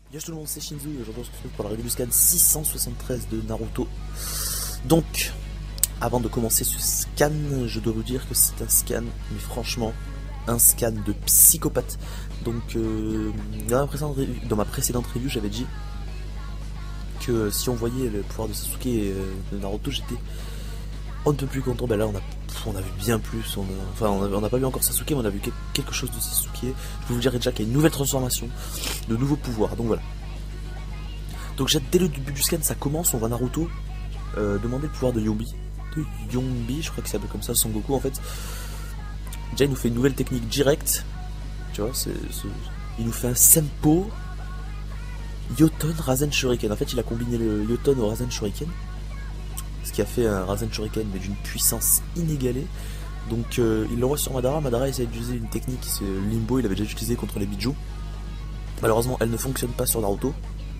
Yo tout le monde, c'est Shinzu et aujourd'hui on se retrouve pour la review du scan 673 de Naruto. Donc, avant de commencer ce scan, je dois vous dire que c'est un scan, mais franchement, un scan de psychopathe. Donc, dans ma précédente review, j'avais dit que si on voyait le pouvoir de Sasuke et de Naruto, j'étais on ne peut plus content. Ben là, on a vu bien plus. On n'a pas vu encore Sasuke, mais on a vu quelque chose de Sasuke. Je peux vous dire déjà qu'il y a une nouvelle transformation, de nouveaux pouvoirs. Donc voilà. Donc dès le début du scan, ça commence. On voit Naruto demander le pouvoir de Yombi. Je crois qu'il s'appelle comme ça, Son Goku en fait. Déjà, il nous fait une nouvelle technique directe. Tu vois, il nous fait un Senpo Yoton Rasen Shuriken. En fait, il a combiné le Yoton au Rasen Shuriken. Ce qui a fait un Rasen Shuriken, mais d'une puissance inégalée. Donc, il l'envoie sur Madara. Madara essaie d'utiliser une technique, c'est Limbo. Il avait déjà utilisé contre les Biju. Malheureusement, elle ne fonctionne pas sur Naruto.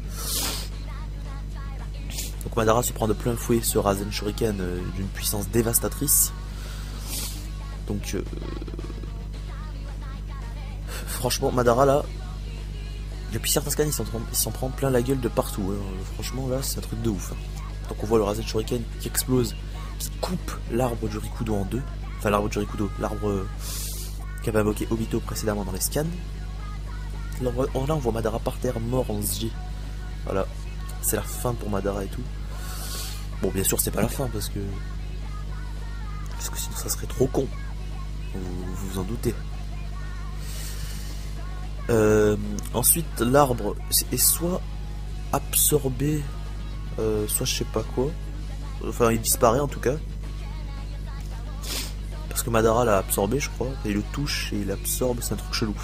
Donc, Madara se prend de plein fouet ce Rasen Shuriken d'une puissance dévastatrice. Donc, franchement, Madara là, depuis certains scans, il s'en prend plein la gueule de partout. Hein. Franchement, là, c'est un truc de ouf. Hein. Donc, on voit le Rasen Shuriken qui explose, qui coupe l'arbre du Rikudo en deux. Enfin, l'arbre du Rikudo, l'arbre qu'avait invoqué Obito précédemment dans les scans. Là, on voit Madara par terre, mort en SG. Voilà, c'est la fin pour Madara et tout. Bon, bien sûr, c'est pas la fin parce que sinon, ça serait trop con. Vous vous en doutez. Ensuite, l'arbre est soit absorbé, soit je sais pas quoi. Enfin, il disparaît en tout cas. Parce que Madara l'a absorbé, je crois. Et il le touche et il absorbe, c'est un truc chelou.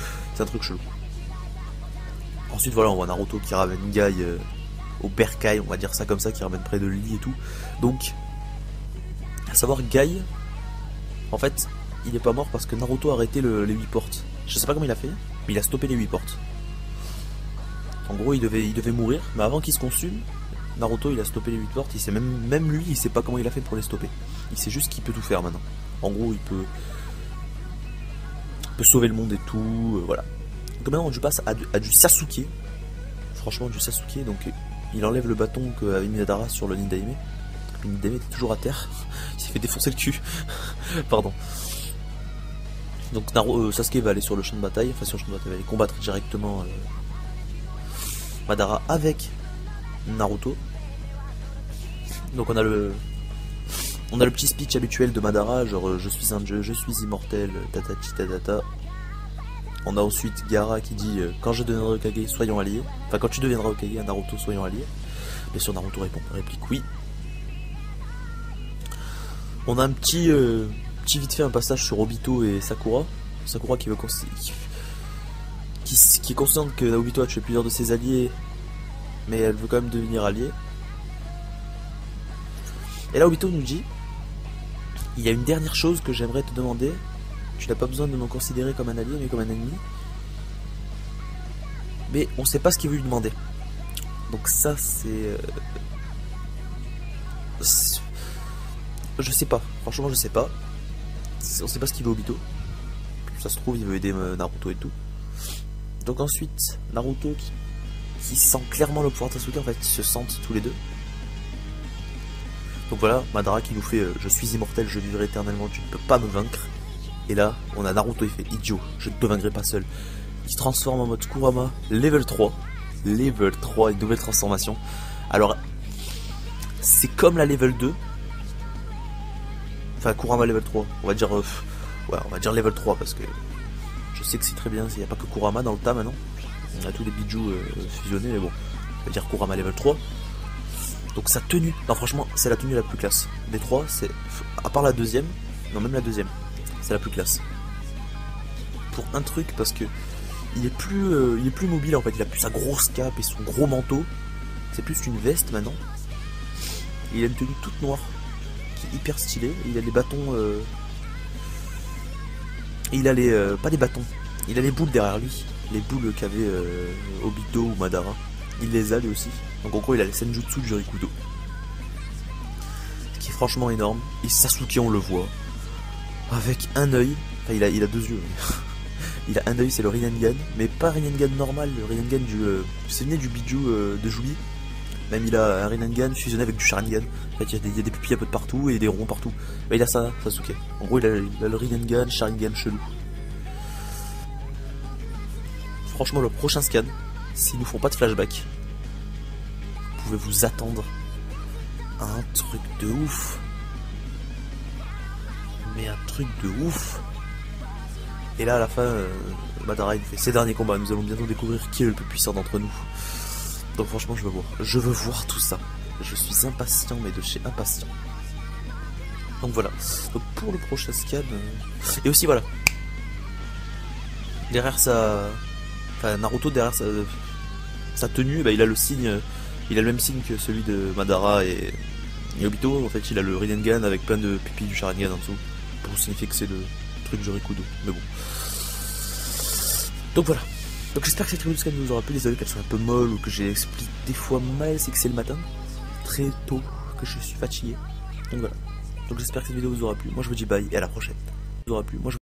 Ensuite, voilà, on voit Naruto qui ramène Guy au bercail, on va dire ça comme ça, qui ramène près de lui et tout. Donc, à savoir, Guy, en fait, il est pas mort parce que Naruto a arrêté les 8 portes. Je sais pas comment il a fait, mais il a stoppé les 8 portes. En gros, il devait mourir, mais avant qu'il se consume, Naruto il a stoppé les 8 portes. Il sait même lui, il sait pas comment il a fait pour les stopper. Il sait juste qu'il peut tout faire maintenant. En gros, il peut sauver le monde et tout, voilà. Donc maintenant, je passe à du Sasuke. Franchement, du Sasuke. Donc, il enlève le bâton qu'avait mis Madara sur le Nidaime. Le Nidaime était toujours à terre. Il s'est fait défoncer le cul. Pardon. Donc, Sasuke va aller sur le champ de bataille. Enfin, sur le champ de bataille, il va aller combattre directement Madara avec Naruto. Donc, on a le petit speech habituel de Madara, genre je suis un dieu, je suis immortel, tatati tatata. On a ensuite Gaara qui dit quand je deviendrai Hokage, soyons alliés. Enfin, quand tu deviendras Hokage, Naruto, soyons alliés. Bien sûr, Naruto réplique oui. On a un petit vite fait un passage sur Obito et Sakura. Sakura qui est consciente que Obito a tué plusieurs de ses alliés, mais elle veut quand même devenir alliée. Et là, Obito nous dit il y a une dernière chose que j'aimerais te demander. Tu n'as pas besoin de me considérer comme un allié, mais comme un ennemi. Mais on sait pas ce qu'il veut lui demander. Donc ça, c'est... je sais pas. Franchement, je sais pas. On sait pas ce qu'il veut Obito. Ça se trouve, il veut aider Naruto et tout. Donc ensuite, Naruto qui sent clairement le pouvoir de Sasuke. En fait, ils se sentent tous les deux. Donc voilà, Madara qui nous fait je suis immortel, je vivrai éternellement, tu ne peux pas me vaincre. Et là, on a Naruto, il fait idiot, je ne te vaincrai pas seul. Il se transforme en mode Kurama, level 3. Level 3, une nouvelle transformation. Alors, c'est comme la level 2. Enfin, Kurama level 3. On va dire on va dire level 3 parce que je sais que c'est très bien, il n'y a pas que Kurama dans le tas maintenant. On a tous les Biju fusionnés, mais bon, on va dire Kurama level 3. Donc sa tenue, non franchement c'est la tenue la plus classe. Des trois, c'est à part la deuxième, non même la deuxième, c'est la plus classe. Pour un truc parce que il est plus mobile en fait, il a plus sa grosse cape et son gros manteau. C'est plus qu'une veste maintenant. Et il a une tenue toute noire qui est hyper stylée. Il a les bâtons et il a les pas des bâtons, il a les boules derrière lui, les boules qu'avait Obito ou Madara. Il les a lui aussi. Donc en gros il a les Senjutsu du Rikudo. Ce qui est franchement énorme. Et Sasuke on le voit. Avec un œil. Enfin il a deux yeux. Il a un œil, c'est le Rinnegan, mais pas Rinnegan normal, le Rinnegan du... c'est né du bijou de Jubi. Même il a un Rinnegan fusionné avec du Sharingan. En fait, il y a des pupilles un peu de partout et des ronds partout. Mais il a ça, Sasuke. En gros, il a le Rinnegan, Sharingan chelou. Franchement, le prochain scan, s'ils nous font pas de flashback, vous pouvez vous attendre à un truc de ouf. Mais un truc de ouf. Et là, à la fin, Madara il fait ses derniers combats. Nous allons bientôt découvrir qui est le plus puissant d'entre nous. Donc franchement, je veux voir. Je veux voir tout ça. Je suis impatient, mais de chez impatient. Donc voilà. Donc pour le prochain scan... Et aussi, voilà. Derrière sa... Enfin, Naruto, derrière sa tenue, bah, il a le signe... Il a le même signe que celui de Madara et Obito. En fait, il a le Rinnegan avec plein de pupilles du Sharingan en dessous. Pour signifier que c'est le truc du Rikudo. Mais bon. Donc voilà. Donc j'espère que cette review de scan vous aura plu. Désolé qu'elle soit un peu molle ou que j'ai expliqué des fois mal, c'est que c'est le matin. Très tôt que je suis fatigué. Donc voilà. Donc j'espère que cette vidéo vous aura plu. Moi je vous dis bye et à la prochaine. Vous aura plu. Moi je